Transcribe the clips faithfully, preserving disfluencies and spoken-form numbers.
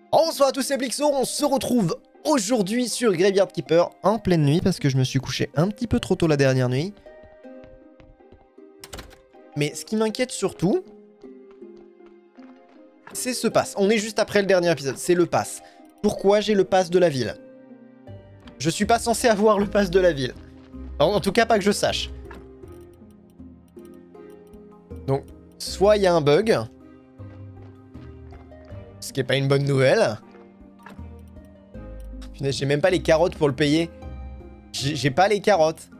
Bonsoir à tous, c'est Blixo, on se retrouve aujourd'hui sur Graveyard Keeper en pleine nuit parce que je me suis couché un petit peu trop tôt la dernière nuit. Mais ce qui m'inquiète surtout, c'est ce pass. On est juste après le dernier épisode, c'est le pass. Pourquoi j'ai le pass de la ville? Je suis pas censé avoir le pass de la ville. En, en tout cas, pas que je sache. Donc, soit il y a un bug, ce qui est pas une bonne nouvelle. J'ai même pas les carottes pour le payer. J'ai pas les carottes.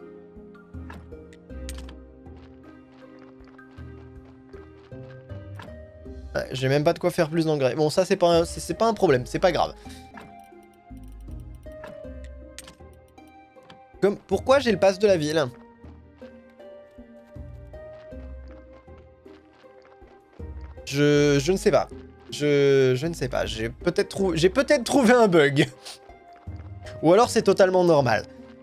Ouais, j'ai même pas de quoi faire plus d'engrais. Bon, ça c'est pas, c'est pas un problème, c'est pas grave. Comme, pourquoi j'ai le pass de la ville? Je, je ne sais pas. Je, je ne sais pas. J'ai peut-être trouvé, j'ai peut-être trouvé un bug. Ou alors c'est totalement normal.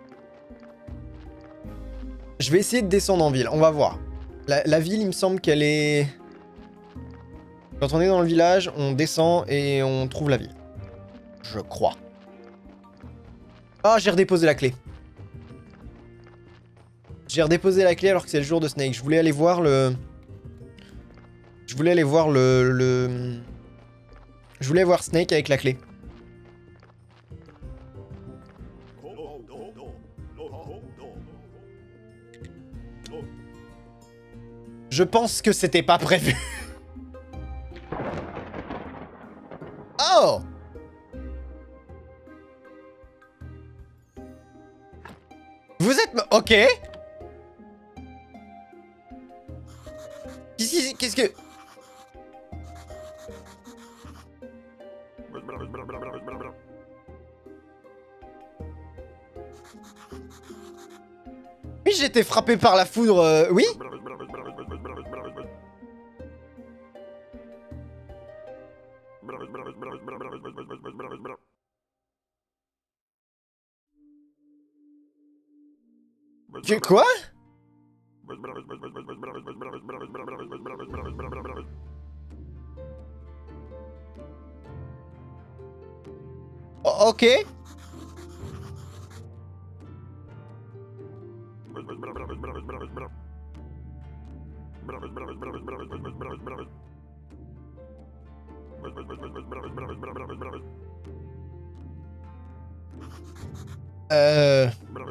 Je vais essayer de descendre en ville. On va voir. La, la ville, il me semble qu'elle est... Quand on est dans le village, on descend et on trouve la ville. Je crois. Ah, j'ai redéposé la clé. J'ai redéposé la clé alors que c'est le jour de Snake. Je voulais aller voir le... Je voulais aller voir le... le... Je voulais voir Snake avec la clé. Je pense que c'était pas prévu. Oh! Vous êtes... Ok. Qu'est-ce qu'est-ce que... Oui, j'ai été frappé par la foudre, euh, oui. Tu quoi? O- ok. Euh...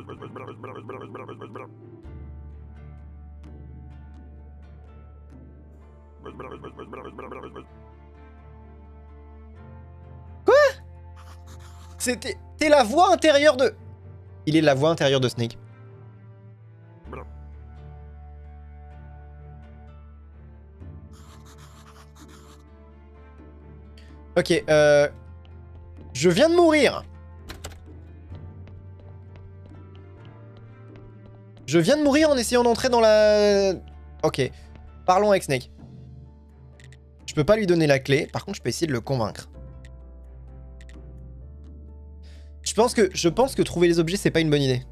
Quoi? C'était... T'es la voix intérieure de... Il est la voix intérieure de Snake. Ok, euh... Je viens de mourir. Je viens de mourir en essayant d'entrer dans la... Ok. Parlons avec Snake. Je peux pas lui donner la clé. Par contre, je peux essayer de le convaincre. Je pense que, je pense que trouver les objets, c'est pas une bonne idée.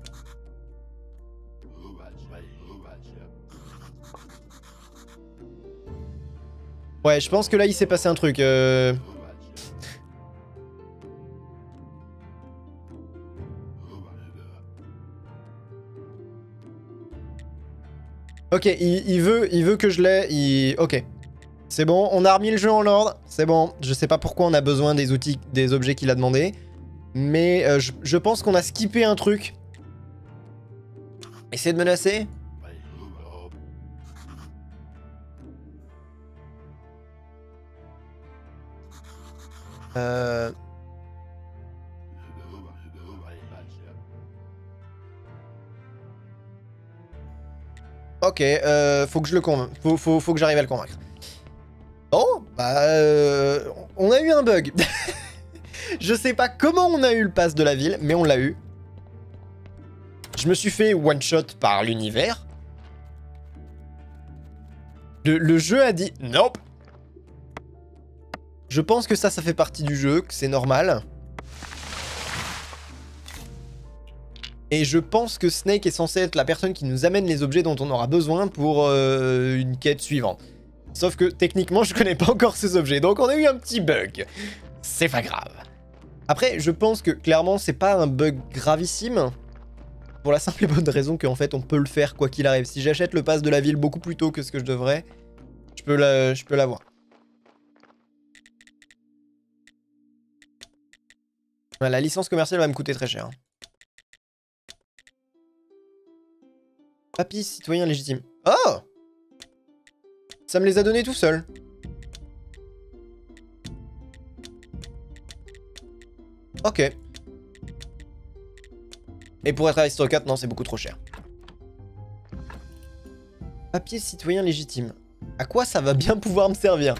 Ouais, je pense que là, il s'est passé un truc. Euh... Ok, il, il veut, il veut que je l'ai. Il... Ok. C'est bon, on a remis le jeu en ordre. C'est bon. Je sais pas pourquoi on a besoin des outils, des objets qu'il a demandé. Mais euh, je, je pense qu'on a skippé un truc. Essayez de menacer. Euh... Ok, euh, faut que je le convainque. Faut, faut, faut que j'arrive à le convaincre. Oh, bah... Euh, on a eu un bug. Je sais pas comment on a eu le pass de la ville, mais on l'a eu. Je me suis fait one-shot par l'univers. Le, le jeu a dit nope. Je pense que ça, ça fait partie du jeu, que c'est normal. Et je pense que Snake est censé être la personne qui nous amène les objets dont on aura besoin pour euh, une quête suivante. Sauf que techniquement, je connais pas encore ces objets, donc on a eu un petit bug. c'est pas grave. Après, je pense que clairement, c'est pas un bug gravissime. Pour la simple et bonne raison qu'en fait, on peut le faire quoi qu'il arrive. Si j'achète le pass de la ville beaucoup plus tôt que ce que je devrais, je peux la, je peux l'avoir. La licence commerciale va me coûter très cher. Papier citoyen légitime. Oh! Ça me les a donnés tout seul. Ok. Et pour être aristocrate, non, c'est beaucoup trop cher. Papier citoyen légitime. À quoi ça va bien pouvoir me servir?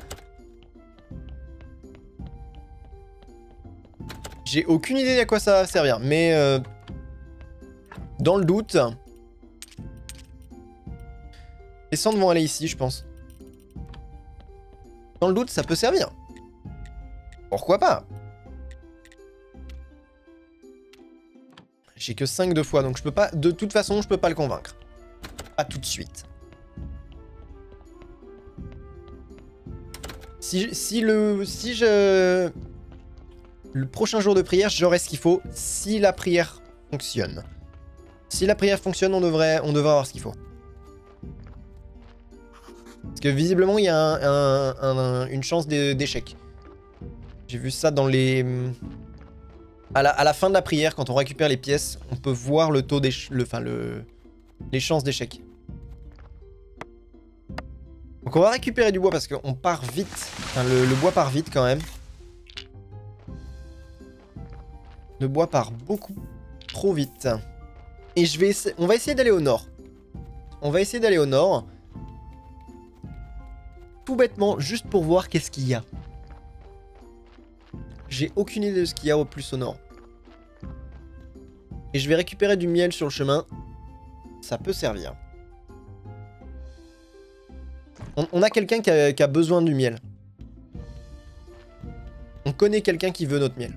J'ai aucune idée à quoi ça va servir, mais... Euh, dans le doute... Les cendres vont aller ici, je pense. Dans le doute, ça peut servir. Pourquoi pas? J'ai que cinq de fois, donc je peux pas... De toute façon, je peux pas le convaincre. Pas tout de suite. Si, si le... Si je... Le prochain jour de prière, j'aurai ce qu'il faut si la prière fonctionne. Si la prière fonctionne, on devrait, on devrait avoir ce qu'il faut. Parce que visiblement, il y a un, un, un, une chance d'échec. J'ai vu ça dans les... À la, à la fin de la prière, quand on récupère les pièces, on peut voir le taux d'échec... Le, enfin, le... les chances d'échec. Donc on va récupérer du bois parce qu'on part vite. Enfin, le, le bois part vite quand même. Le bois part beaucoup trop vite. Et je vais essayer... On va essayer d'aller au nord. On va essayer d'aller au nord. Tout bêtement, juste pour voir qu'est-ce qu'il y a. J'ai aucune idée de ce qu'il y a au plus au nord. Et je vais récupérer du miel sur le chemin. Ça peut servir. On, on a quelqu'un qui a, qui a besoin du miel. On connaît quelqu'un qui veut notre miel.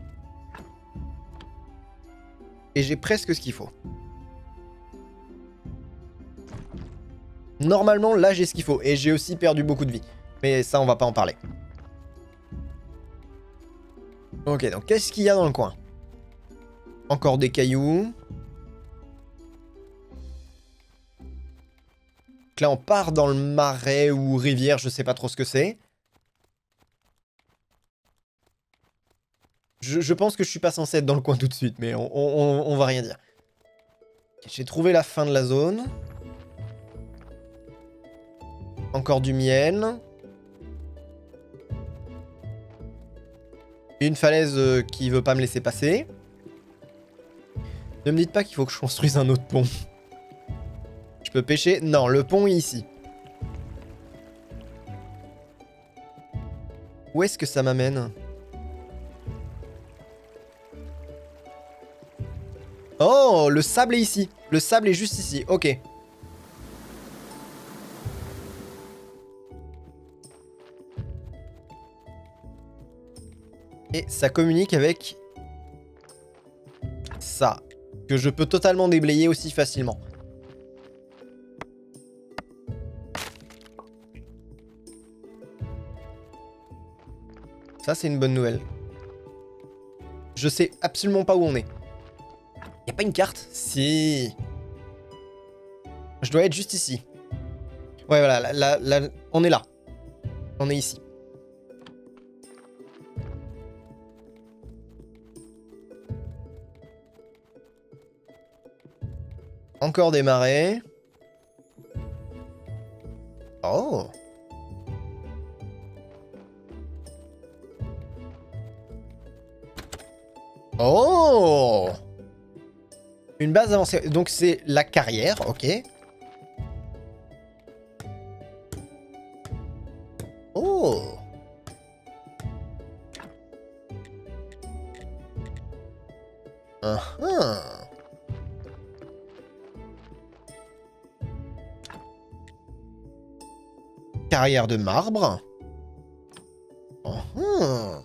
Et j'ai presque ce qu'il faut. Normalement, là, j'ai ce qu'il faut. Et j'ai aussi perdu beaucoup de vie. Mais ça, on va pas en parler. Ok, donc qu'est-ce qu'il y a dans le coin? Encore des cailloux. Donc là, on part dans le marais ou rivière, je sais pas trop ce que c'est. Je, je pense que je suis pas censé être dans le coin tout de suite, mais on, on, on va rien dire. J'ai trouvé la fin de la zone. Encore du miel. Une falaise euh, qui veut pas me laisser passer. Ne me dites pas qu'il faut que je construise un autre pont. Je peux pêcher? Non, le pont est ici. Où est-ce que ça m'amène? Oh, le sable est ici. Le sable est juste ici. Ok. Et ça communique avec ça. Que je peux totalement déblayer aussi facilement. Ça, c'est une bonne nouvelle. Je sais absolument pas où on est. Y a pas une carte? Si. Je dois être juste ici. Ouais, voilà, là, là, là, on est là. On est ici. Encore des marais. Oh. Oh. Une base avancée. Donc c'est la carrière, ok. Oh. Uh-huh. Carrière de marbre. Uh-huh.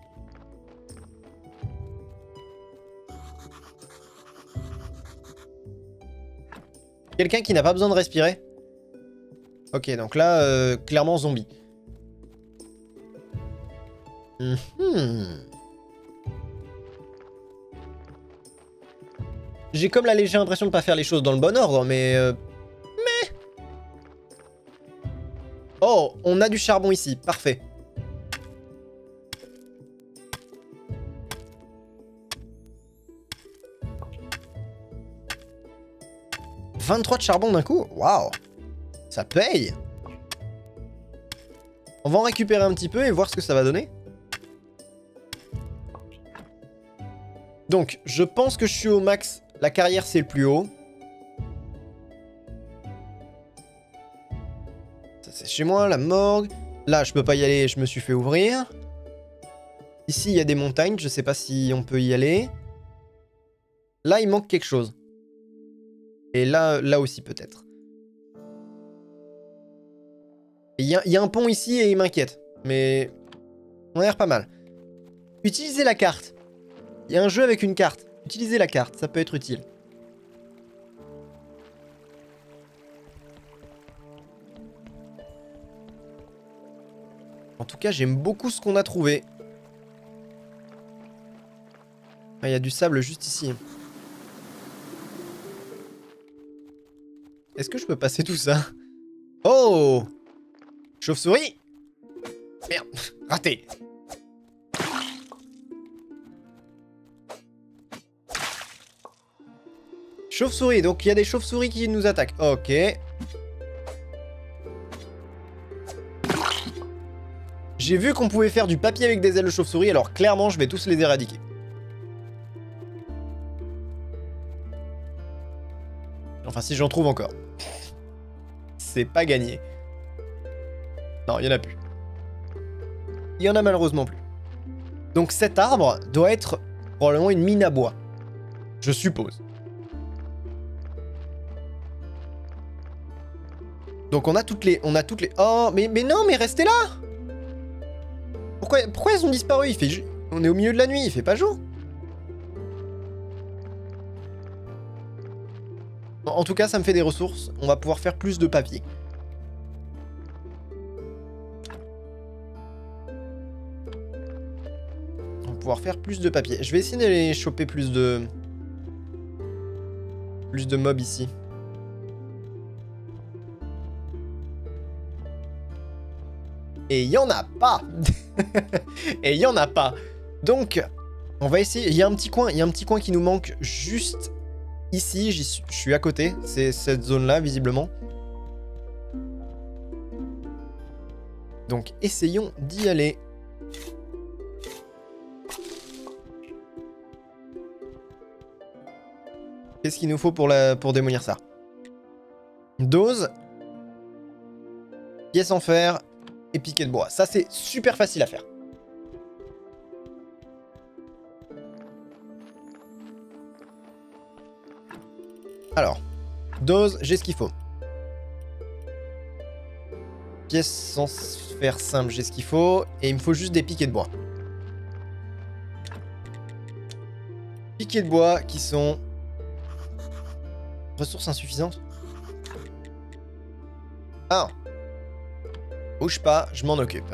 Quelqu'un qui n'a pas besoin de respirer. Ok, donc là, euh, clairement zombie. Mm-hmm. J'ai comme la légère impression de pas faire les choses dans le bon ordre, mais... Euh... Mais... Oh, on a du charbon ici, parfait. vingt-trois de charbon d'un coup? Waouh! Ça paye! On va en récupérer un petit peu et voir ce que ça va donner. Donc, je pense que je suis au max. La carrière, c'est le plus haut. Ça, c'est chez moi, la morgue. Là, je peux pas y aller, je me suis fait ouvrir. Ici, il y a des montagnes, je sais pas si on peut y aller. Là, il manque quelque chose. Et là, là aussi, peut-être. Il y, y a un pont ici et il m'inquiète. Mais on a l'air pas mal. Utilisez la carte. Il y a un jeu avec une carte. Utilisez la carte, ça peut être utile. En tout cas, j'aime beaucoup ce qu'on a trouvé. Ah, il y a du sable juste ici. Est-ce que je peux passer tout ça? Oh! Chauve-souris! Merde, raté! Chauve-souris, donc il y a des chauves-souris qui nous attaquent. Ok. J'ai vu qu'on pouvait faire du papier avec des ailes de chauve-souris, alors clairement je vais tous les éradiquer. Enfin si j'en trouve encore. C'est pas gagné. Non, il y en a plus. Il y en a malheureusement plus. Donc cet arbre doit être probablement une mine à bois. Je suppose. Donc on a toutes les... On a toutes les... Oh, mais, mais non, mais restez là! Pourquoi, pourquoi elles ont disparu? Il fait... On est au milieu de la nuit, il fait pas jour. Bon, en tout cas, ça me fait des ressources. On va pouvoir faire plus de papier. On va pouvoir faire plus de papier. Je vais essayer d'aller choper plus de... Plus de mobs ici. Et il y en a pas. Et il y en a pas. Donc, on va essayer. Il y a un petit coin, il y a un petit coin qui nous manque juste ici. J'y suis, je suis à côté. C'est cette zone-là, visiblement. Donc, essayons d'y aller. Qu'est-ce qu'il nous faut pour, la, pour démolir ça? Dose. Pièce en fer. Et piquet de bois. Ça, c'est super facile à faire. Alors, dose, j'ai ce qu'il faut. Pièce sans fer simple, j'ai ce qu'il faut. Et il me faut juste des piquets de bois. Piquets de bois qui sont... Ressources insuffisantes. Ah. Bouge pas, je m'en occupe.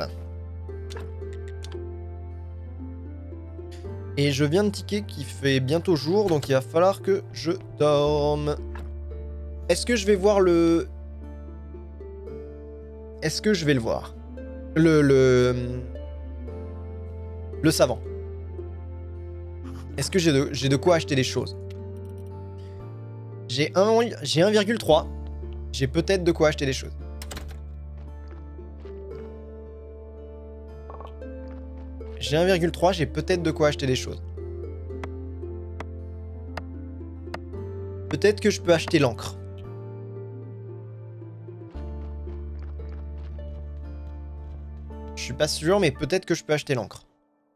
Et je viens de ticker qu'il fait bientôt jour, donc il va falloir que je dorme. Est-ce que je vais voir le... Est-ce que je vais le voir? Le... Le... Le savant. Est-ce que j'ai de, j'ai de quoi acheter des choses? J'ai un, j'ai un virgule trois. J'ai peut-être de quoi acheter des choses. J'ai un virgule trois, j'ai peut-être de quoi acheter des choses. Peut-être que je peux acheter l'encre. Je suis pas sûr, mais peut-être que je peux acheter l'encre.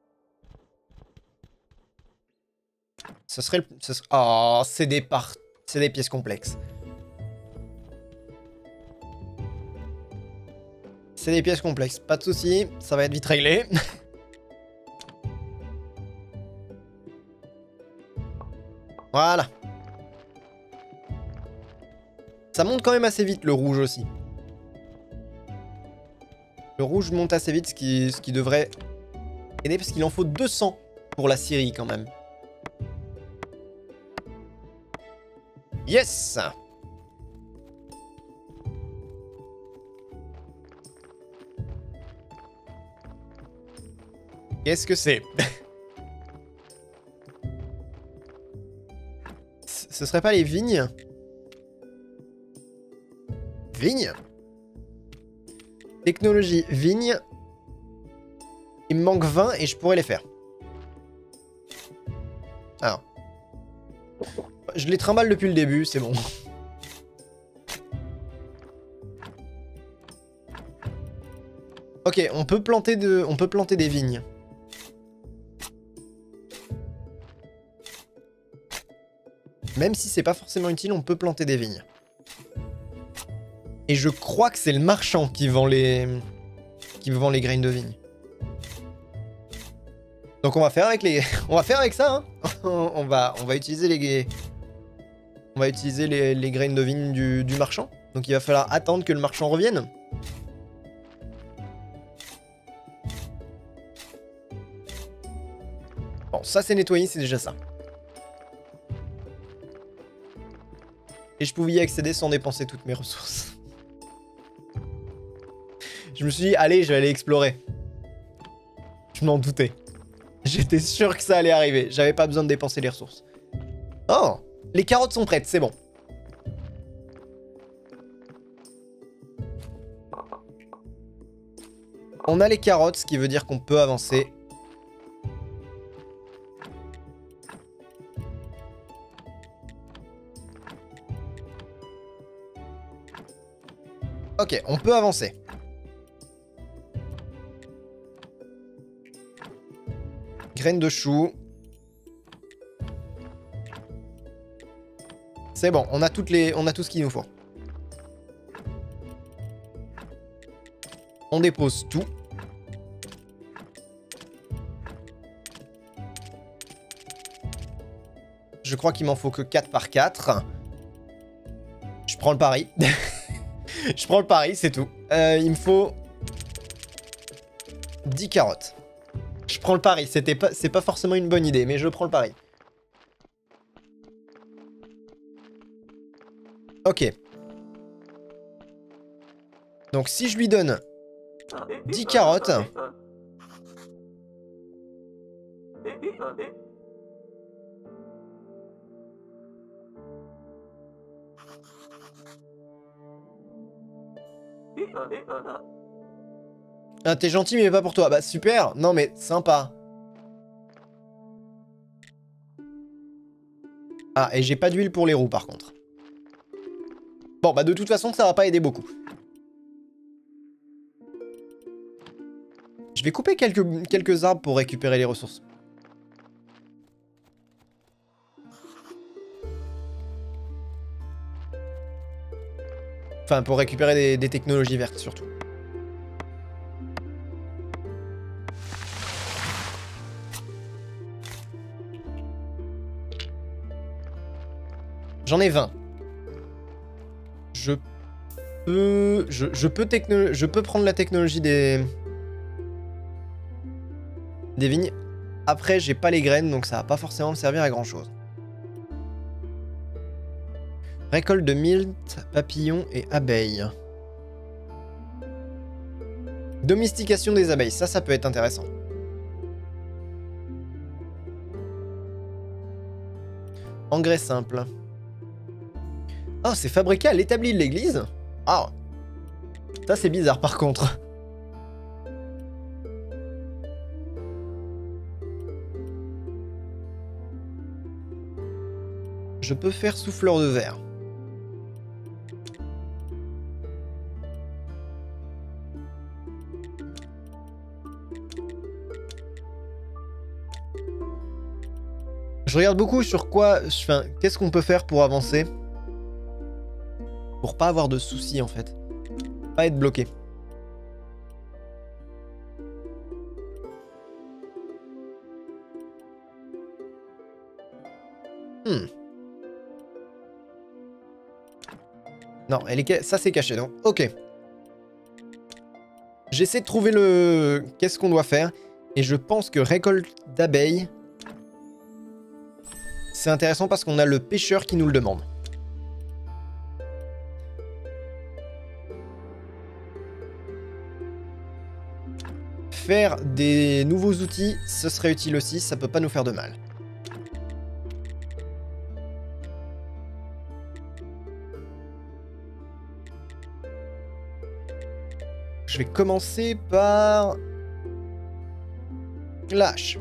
Ce serait le... Ce serait... Oh, c'est des par... c'est des pièces complexes. C'est des pièces complexes, pas de soucis, ça va être vite réglé. Voilà. Ça monte quand même assez vite, le rouge aussi. Le rouge monte assez vite, ce qui, ce qui devrait aider, parce qu'il en faut deux cents pour la Syrie, quand même. Yes! Qu'est-ce que c'est? Ce serait pas les vignes? Vignes? Technologie, vignes. Il me manque vingt et je pourrais les faire. Alors. Je les trimballe depuis le début, c'est bon. Ok, on peut planter de, on peut planter des vignes. Même si c'est pas forcément utile, on peut planter des vignes. Et je crois que c'est le marchand qui vend les, qui vend les graines de vigne. Donc on va faire avec les, on va faire avec ça. Hein. on va, on va utiliser les, on va utiliser les, les graines de vigne du, du marchand. Donc il va falloir attendre que le marchand revienne. Bon, ça c'est nettoyé, c'est déjà ça. Et je pouvais y accéder sans dépenser toutes mes ressources. Je me suis dit, allez, je vais aller explorer. Je m'en doutais. J'étais sûr que ça allait arriver. J'avais pas besoin de dépenser les ressources. Oh, les carottes sont prêtes, c'est bon. On a les carottes, ce qui veut dire qu'on peut avancer. Ok, on peut avancer. Graines de chou. C'est bon, on a toutes les, on a tout ce qu'il nous faut. On dépose tout. Je crois qu'il m'en faut que quatre par quatre. Je prends le pari. Je prends le pari, c'est tout. Euh, il me faut dix carottes. Je prends le pari, c'était pas, c'est pas forcément une bonne idée, mais je prends le pari. Ok. Donc si je lui donne dix carottes... Ah, t'es gentil, mais pas pour toi. Bah, super. Non, mais sympa. Ah, et j'ai pas d'huile pour les roues, par contre. Bon, bah, de toute façon, ça va pas aider beaucoup. Je vais couper quelques, quelques arbres pour récupérer les ressources. Enfin, pour récupérer des, des technologies vertes, surtout. J'en ai vingt. Je peux... Je, je, peux techno... je peux prendre la technologie des... Des vignes. Après, j'ai pas les graines, donc ça va pas forcément me servir à grand-chose. Récolte de myrtes, papillons et abeilles. Domestication des abeilles, ça, ça peut être intéressant. Engrais simple. Oh, c'est fabriqué à l'établi de l'église? Ah, ça c'est bizarre par contre. Je peux faire souffleur de verre. Je regarde beaucoup sur quoi... Enfin, qu'est-ce qu'on peut faire pour avancer? Pour pas avoir de soucis, en fait. Pas être bloqué. Hmm. Non, elle est... ça c'est caché, donc. Ok. J'essaie de trouver le... Qu'est-ce qu'on doit faire? Et je pense que récolte d'abeilles... C'est intéressant parce qu'on a le pêcheur qui nous le demande. faire des nouveaux outils, ce serait utile aussi, ça peut pas nous faire de mal. Je vais commencer par... Lâche.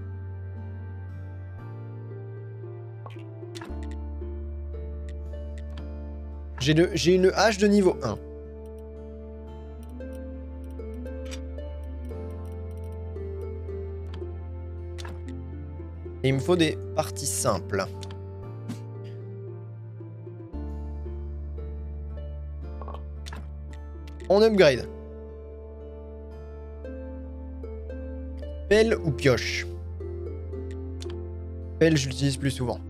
J'ai une hache de niveau un. Et il me faut des parties simples. On upgrade. Pelle ou pioche? Pelle, je l'utilise plus souvent.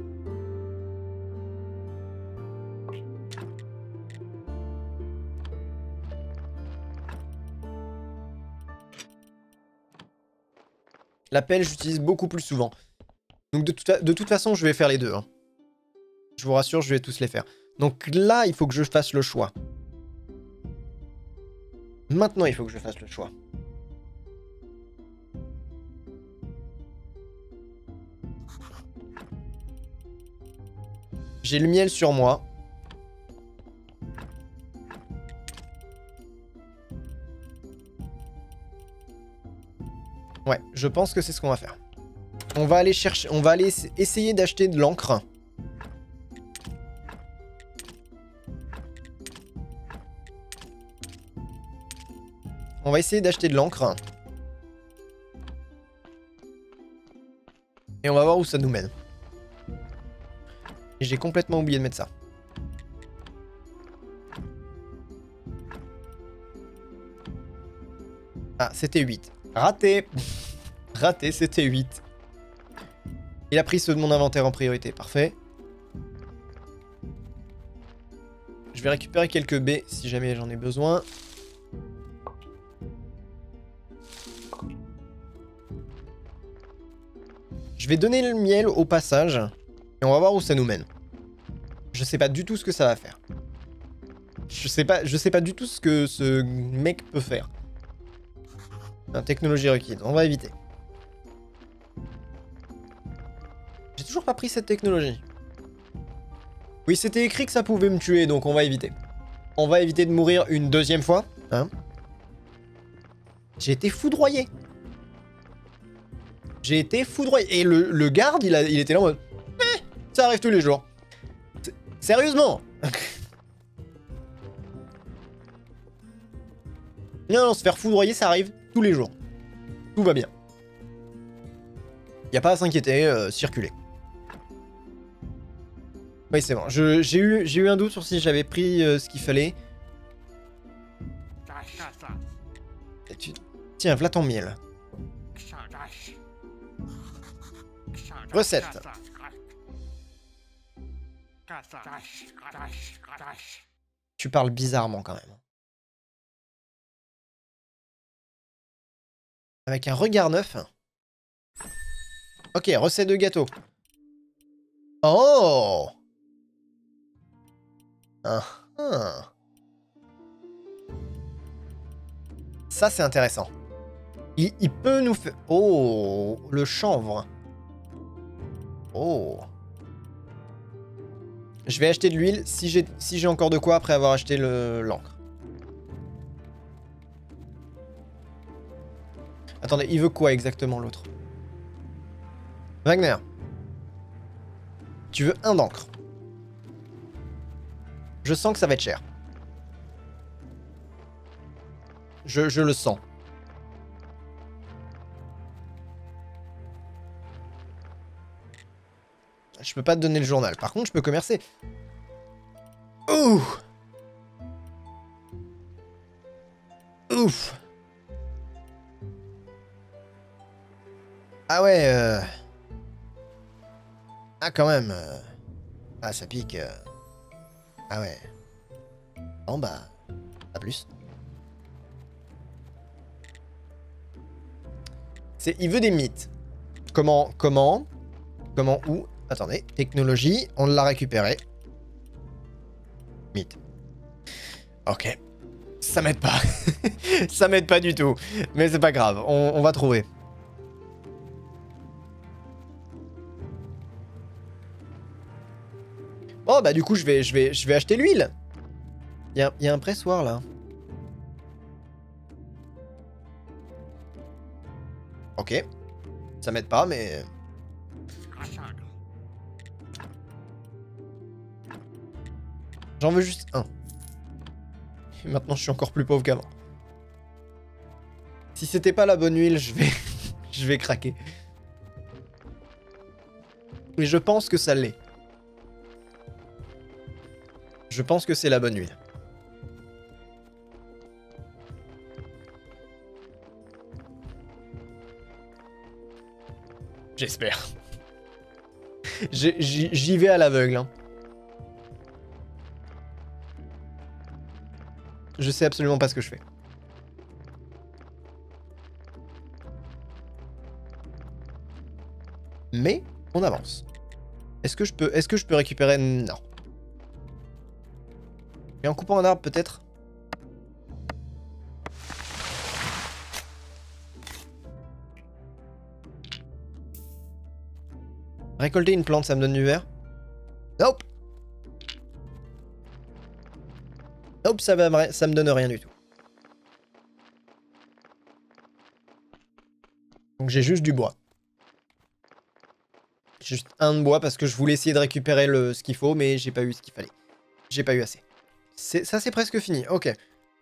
La pelle, j'utilise beaucoup plus souvent. Donc de, tout, de toute façon, je vais faire les deux. Hein. Je vous rassure, je vais tous les faire. Donc là, il faut que je fasse le choix. Maintenant, il faut que je fasse le choix. J'ai le miel sur moi. Ouais, je pense que c'est ce qu'on va faire. On va aller chercher, on va aller essayer d'acheter de l'encre. On va essayer d'acheter de l'encre. Et on va voir où ça nous mène. Et j'ai complètement oublié de mettre ça. Ah, c'était huit. Raté. Raté, c'était huit. Il a pris ceux de mon inventaire en priorité. Parfait. Je vais récupérer quelques baies si jamais j'en ai besoin. Je vais donner le miel au passage. Et on va voir où ça nous mène. Je sais pas du tout ce que ça va faire. Je sais pas, je sais pas du tout ce que ce mec peut faire. Un technologie requise. On va éviter. J'ai toujours pas pris cette technologie. Oui, c'était écrit que ça pouvait me tuer, donc on va éviter. On va éviter de mourir une deuxième fois. Hein? J'ai été foudroyé. J'ai été foudroyé. Et le, le garde, il, a, il était là en mode... Eh, ça arrive tous les jours. Sérieusement. Non, non, se faire foudroyer, ça arrive tous les jours. Tout va bien. Y a pas à s'inquiéter, euh, circuler. Oui, c'est bon. J'ai eu, j'ai eu un doute sur si j'avais pris euh, ce qu'il fallait. Et tu... Tiens, voilà ton miel. Recette. Tu parles bizarrement quand même. Avec un regard neuf. Ok, recette de gâteau. Oh! Ah, ah. Ça, c'est intéressant. Il, il peut nous faire... Oh! Le chanvre. Oh! Je vais acheter de l'huile si j'ai si j'ai encore de quoi après avoir acheté l'encre. Attendez, il veut quoi exactement l'autre? Wagner. Tu veux un d'encre. Je sens que ça va être cher. Je, je le sens. Je peux pas te donner le journal. Par contre, je peux commercer. Ouh. Ouf. Ah ouais. Euh... Ah quand même. Euh... Ah ça pique. Euh... Ah ouais. Bon bah. À plus. C'est. Il veut des mythes. Comment. Comment. Comment où? Attendez, technologie, on l'a récupéré. Mythe. Ok. Ça m'aide pas. Ça m'aide pas du tout. Mais c'est pas grave, on, on va trouver. Oh bah du coup je vais, je vais, je vais acheter l'huile. Il y a, y a un pressoir là. Ok. Ça m'aide pas mais... J'en veux juste un. Et maintenant je suis encore plus pauvre qu'avant. Si c'était pas la bonne huile, je vais... je vais craquer. Mais je pense que ça l'est. Je pense que c'est la bonne huile. J'espère. J'y vais à l'aveugle. Hein. Je sais absolument pas ce que je fais. Mais on avance. Est-ce que je peux, est-ce que je peux récupérer? Non. Et en coupant un arbre peut-être? Récolter une plante, ça me donne du verre? Nope. Nope, ça, va, ça me donne rien du tout. Donc j'ai juste du bois. Juste un de bois parce que je voulais essayer de récupérer le, ce qu'il faut, mais j'ai pas eu ce qu'il fallait. J'ai pas eu assez. Ça, c'est presque fini. Ok.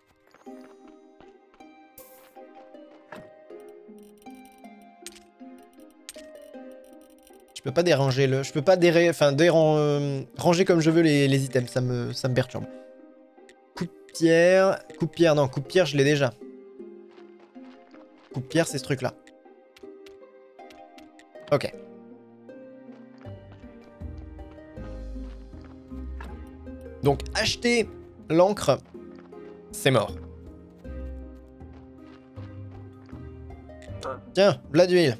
Je peux pas déranger le... Je peux pas déra... enfin, déran... euh, ranger comme je veux les, les items. Ça me, ça me perturbe. Coupe-pierre... Coupe-pierre, non. Coupe-pierre, je l'ai déjà. Coupe-pierre, c'est ce truc-là. Ok. Donc, acheter l'encre, c'est mort. Tiens, là d'huile.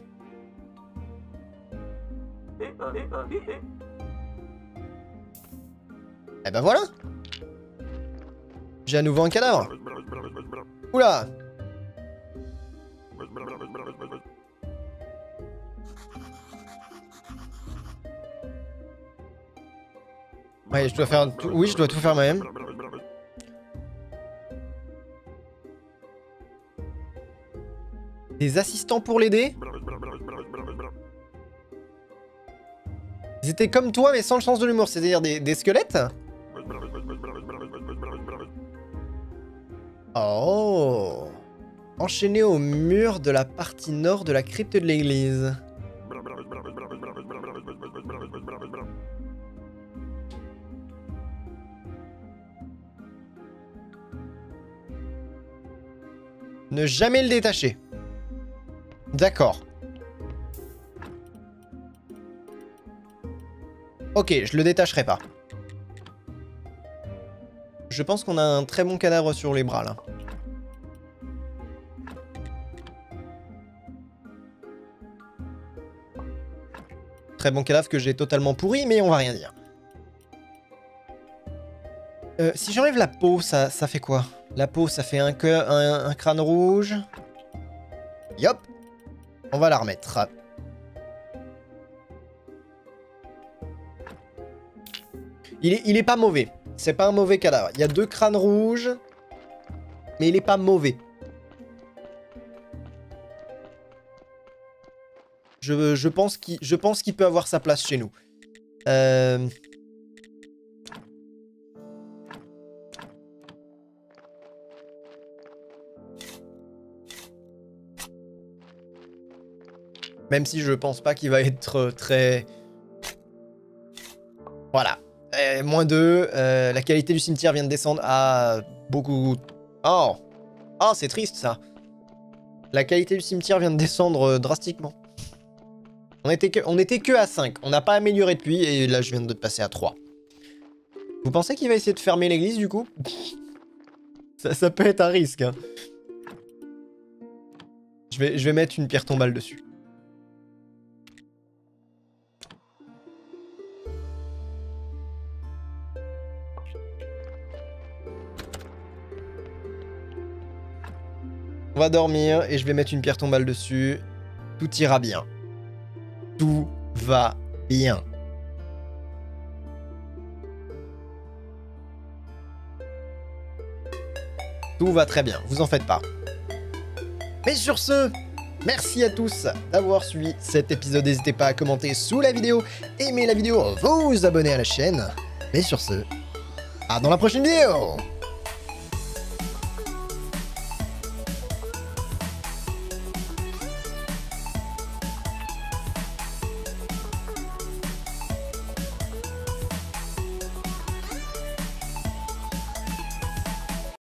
Eh ben voilà. J'ai à nouveau un cadavre. Oula. Ouais, je dois faire tout... Oui, je dois tout faire moi-même. Des assistants pour l'aider? Ils étaient comme toi mais sans le sens de l'humour, c'est-à-dire des, des squelettes? Oh. Enchaîné au mur de la partie nord de la crypte de l'église. Ne jamais le détacher. D'accord. Ok, je le détacherai pas. Je pense qu'on a un très bon cadavre sur les bras, là. Très bon cadavre que j'ai totalement pourri, mais on va rien dire. Euh, si j'enlève la peau, ça, ça fait quoi? La peau, ça fait un, cœur, un, un crâne rouge. Yop. On va la remettre. Il est, il est pas mauvais. C'est pas un mauvais cadavre. Il y a deux crânes rouges. Mais il est pas mauvais. Je, je pense qu'il je pense qu'il peut avoir sa place chez nous. Euh... Même si je pense pas qu'il va être très... Voilà. Euh, moins deux. Euh, la qualité du cimetière vient de descendre à beaucoup... Oh. Oh, c'est triste, ça. La qualité du cimetière vient de descendre euh, drastiquement. On était, que, on était que à cinq. On n'a pas amélioré depuis. Et là, je viens de passer à trois. Vous pensez qu'il va essayer de fermer l'église, du coup? ça, ça peut être un risque. Hein. Je vais, je vais mettre une pierre tombale dessus. On va dormir et je vais mettre une pierre tombale dessus. Tout ira bien. Tout va bien. Tout va très bien, vous en faites pas. Mais sur ce, merci à tous d'avoir suivi cet épisode. N'hésitez pas à commenter sous la vidéo, aimer la vidéo, vous abonner à la chaîne. Mais sur ce, à dans la prochaine vidéo.